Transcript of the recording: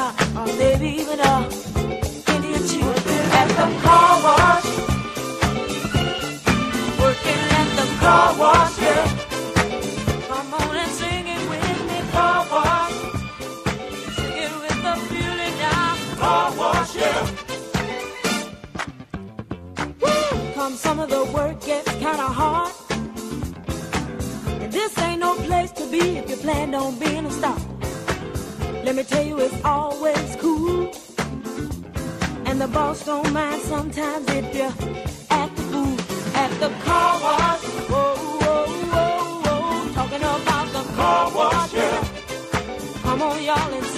or maybe even Indian chief at the car wash. Working at the car wash, yeah. Come on and sing it with me, car wash. Sing it with the feeling now, car wash, yeah. Woo! Come some of the work gets kinda hard. And this ain't no place to be if you plan on being a star. Let me tell you, it's always cool. And the boss don't mind sometimes if you act the fool at the car wash. Whoa, whoa, whoa, whoa. Talking about the car wash, yeah. Come on, y'all, and